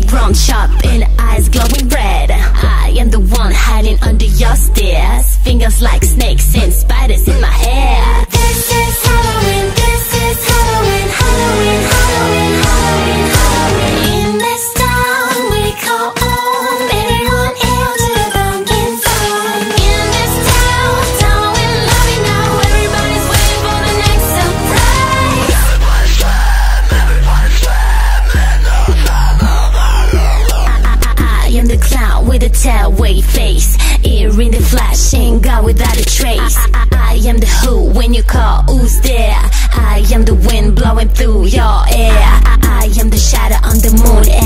brown chop and eyes glowing red. I am the one hiding under your stairs, fingers like snakes and spiders in my hair. This is Halloween, this is Halloween, Halloween, Halloween, Halloween, Halloween. In this town we call home, everyone else to the pumpkin farm. In this town we love you now, everybody's waiting for the next surprise. I am the clown with a tearaway face, ear in the flash and God without a trace. I am the who when you call, who's there? I am the wind blowing through your hair. I am the shadow on the moon